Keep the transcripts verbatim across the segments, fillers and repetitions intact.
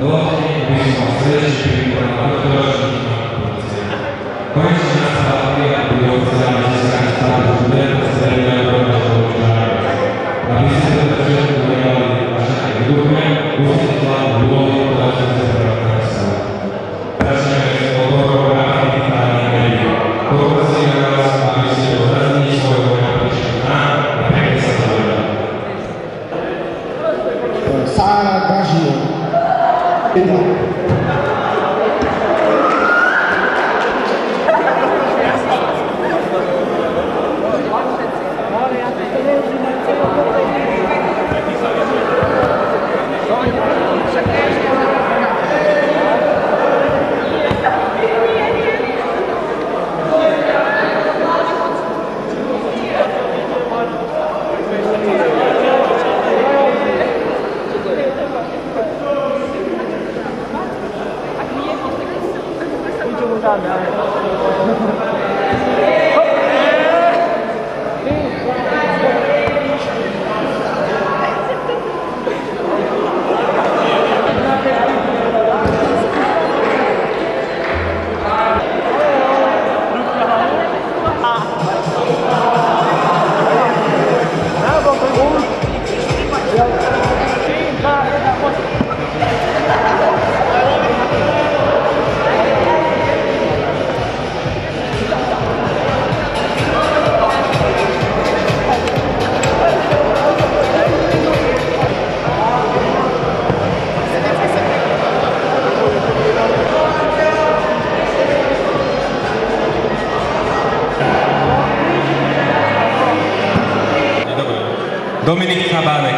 Dominik Chabánek.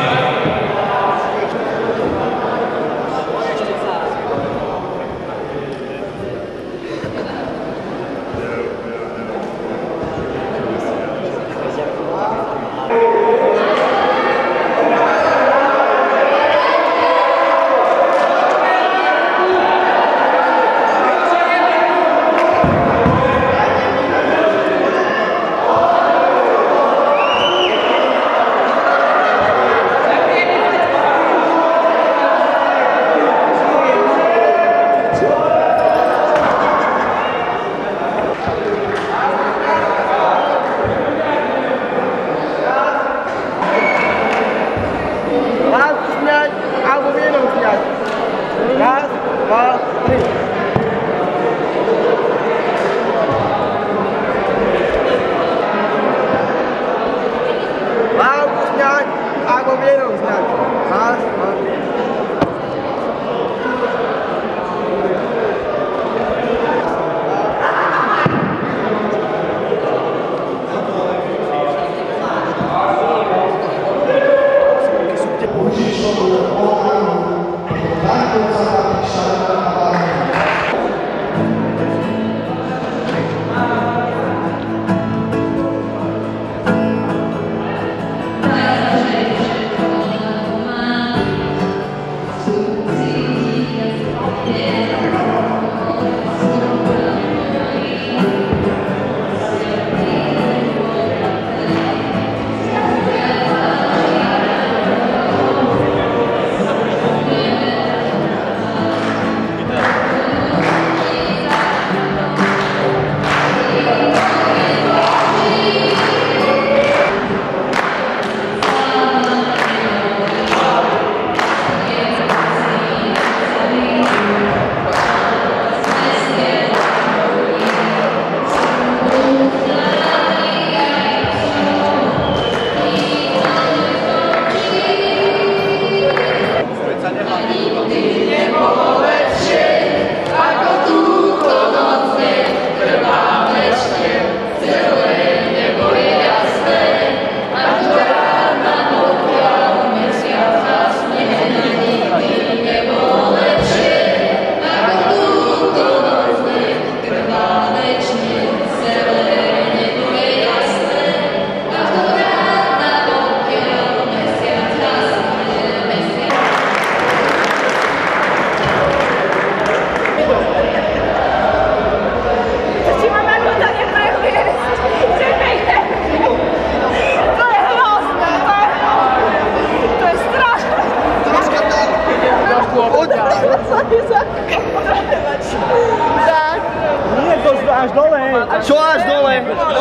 Tak. Nie, to až dole. Čo až dole?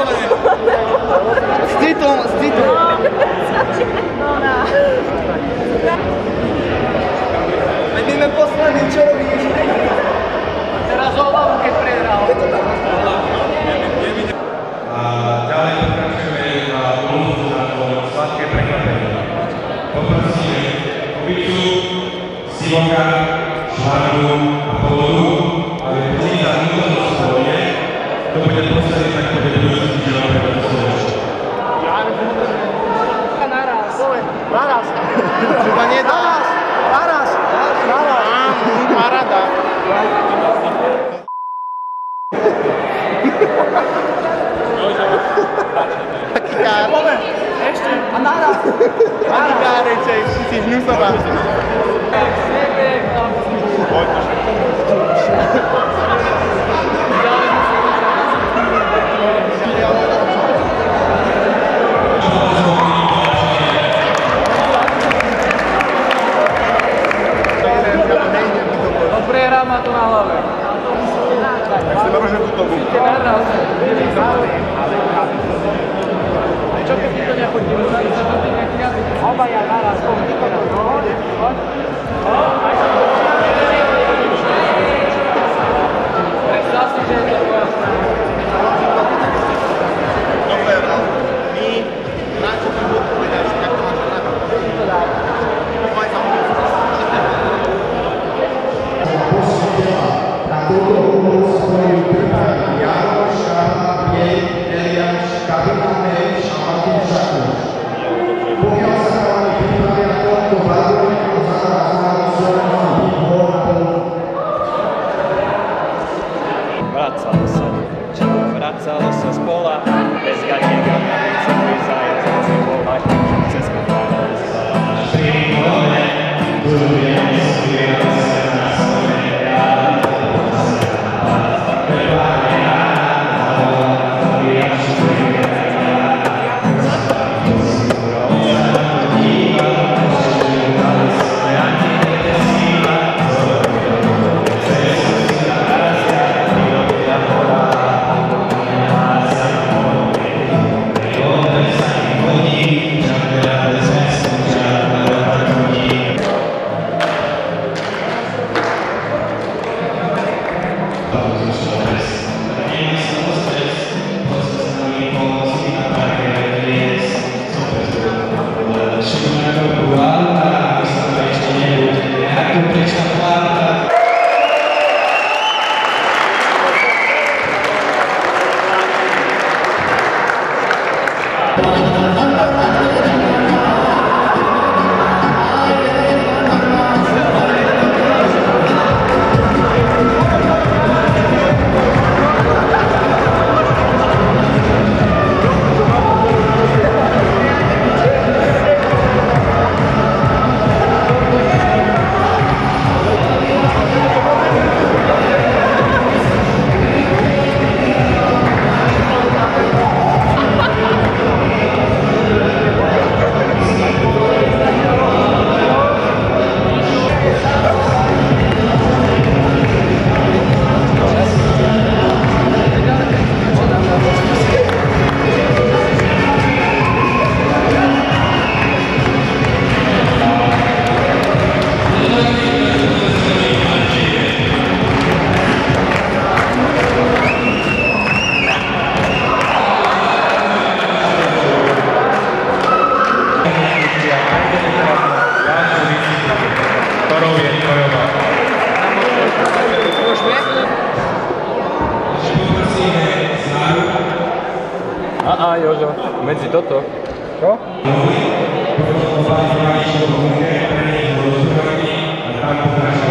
S citom, s citom. Veď my sme poslaní, čo robíš? Teraz obavu, keď prehral. A ďalej pokračujeme na úlohu na to sladké prekvapenie. Poprosíme Kubicu, Sivoka, Švarnu a Povodu, aby počítali nutno spolne, to bude posledný tak bude druhý týždeň pre to slovečno. Naraz. Naraz. Chyba nedá. Naraz. Naraz. Parada. Taký kár. Ešte. A naraz. Taký káreček, si hnusová. Prehrá ma to na hlave. Tak si navrže butovu. Naraz. Čo keď to nechodí? Obaja naraz. Predstav si, že je to tvoja strana. Dobre, no. My, na čo ty budú povedať, jak to máš na to dá. Povaj sa mu. Na túto úlohu svoju pripraví Jánoš, Šarma, Biej, Eliáš, Kapitánej a Martin Šakoš. Pokiaľ sa chalani pripravia k tomuto brávoviku, zahrá zároveň Slovenský výbor na polku. Vracalo sa, vracalo sa z pola, bez ganieka, sa môj zájazd, za sebou máte, že cez katára dostala na prímone, budujeme svojho sena, svoje ráda. A, a, Jožo, medzi toto. Čo? Tam pokračuje